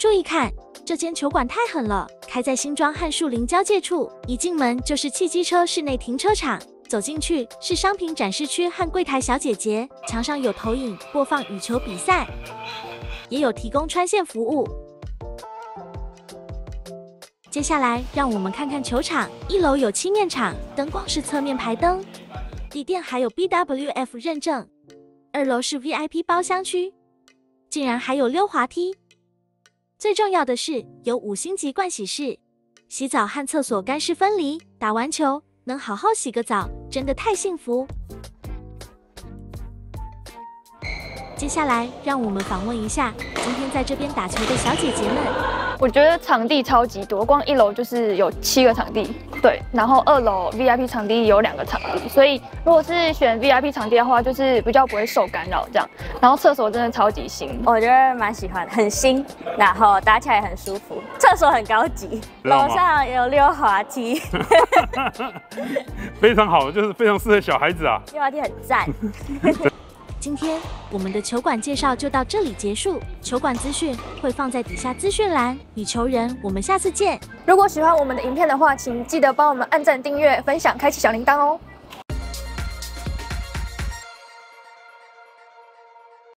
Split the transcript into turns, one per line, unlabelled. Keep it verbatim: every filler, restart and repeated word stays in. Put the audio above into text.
注意看，这间球馆太狠了，开在新庄和树林交界处，一进门就是汽机车室内停车场。走进去是商品展示区和柜台小姐姐，墙上有投影播放羽球比赛，也有提供穿线服务。接下来让我们看看球场，一楼有漆面场，灯光是侧面排灯，地垫还有 B W F 认证。二楼是 V I P 包厢区，竟然还有溜滑梯。最重要的是有五星级盥洗室，洗澡和厕所干湿分离，打完球能好好洗个澡，真的太幸福。接下来让我们访问一下今天在这边打球的小姐姐们。
我觉得场地超级多，光一楼就是有七个场地，对，然后二楼 V I P 场地有两个场地，所以如果是选 V I P 场地的话，就是比较不会受干扰这样。然后厕所真的超级新，
我觉得蛮喜欢，很新，然后打起来很舒服，厕所很高级，楼上有溜滑梯，
非常好，就是非常适合小孩子啊，
溜滑梯很赞。
今天我们的球馆介绍就到这里结束，球馆资讯会放在底下资讯栏。羽球人，我们下次见。
如果喜欢我们的影片的话，请记得帮我们按赞、订阅、分享、开启小铃铛哦。